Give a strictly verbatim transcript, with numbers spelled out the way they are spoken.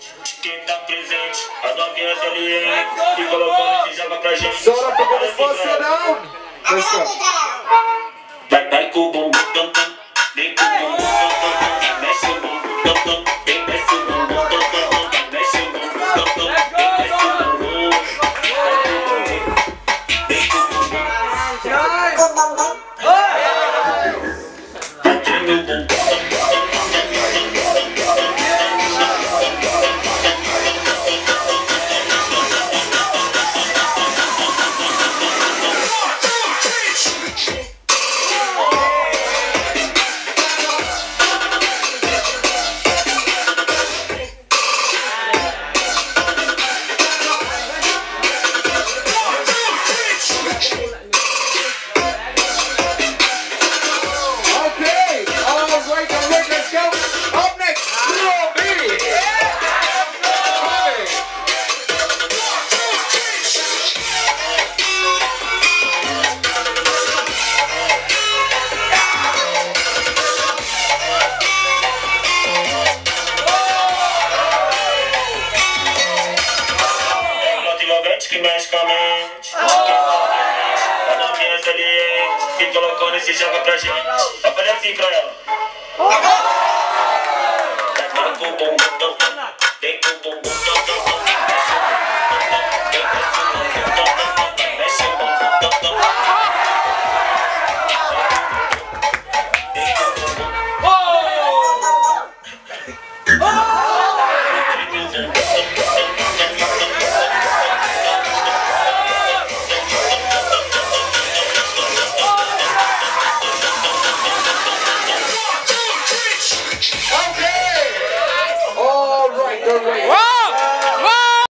Quem tá presente, as novinhas ali, hein? E colocando esse joga pra gente. Zora pegando força, não. Let's go. Vai, vai com o bumbum, tum, tum. Vem com o bumbum, tum, tum. Mexe o bumbum, tum, tum. Vem, desce o bumbum, tum, tum. Mexe o bumbum, tum, tum. Vem, desce o bumbum. Vem com o bumbum. Vai, treme o bumbum. Que mexe com a mente, quem tá presente, as novinhas ali, hein? Quem colocou nesse joga pra gente. Eu falei assim pra ela. Vai com o bumbum,